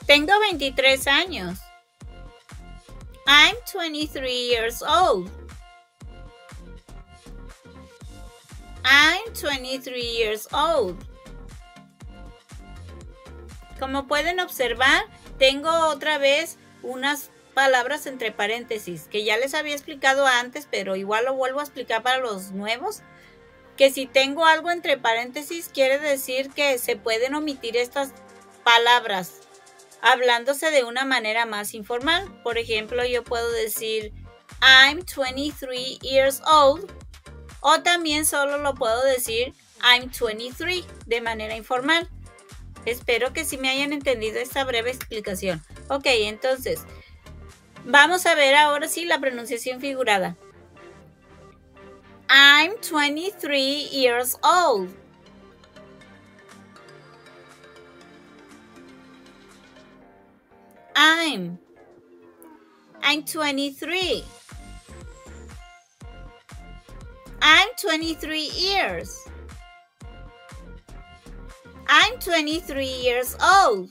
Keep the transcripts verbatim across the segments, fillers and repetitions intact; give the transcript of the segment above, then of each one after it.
Tengo veintitrés años. I'm twenty-three years old. I'm twenty-three years old. Como pueden observar, tengo otra vez unas palabras entre paréntesis que ya les había explicado antes, pero igual lo vuelvo a explicar para los nuevos. Que si tengo algo entre paréntesis quiere decir que se pueden omitir estas palabras hablándose de una manera más informal. Por ejemplo, yo puedo decir I'm twenty-three years old o también solo lo puedo decir I'm twenty-three de manera informal. Espero que sí me hayan entendido esta breve explicación. Ok, entonces vamos a ver ahora sí la pronunciación figurada. I'm twenty-three years old. I'm. I'm twenty-three. I'm twenty-three years. I'm twenty-three years old.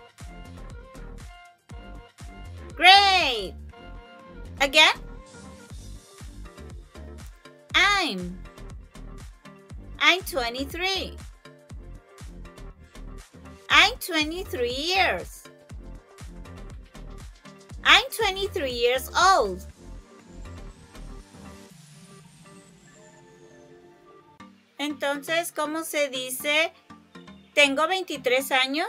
Great. Again. I'm. I'm twenty-three. I'm twenty-three years. I'm twenty-three years old. Entonces, ¿cómo se dice? ¿Tengo veintitrés años?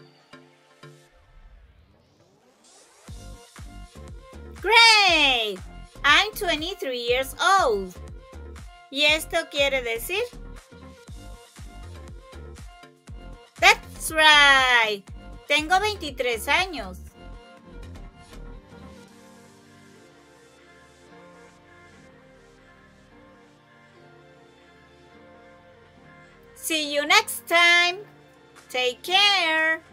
Great! I'm twenty-three years old. ¿Y esto quiere decir? That's right. Tengo veintitrés años. See you next time. Take care.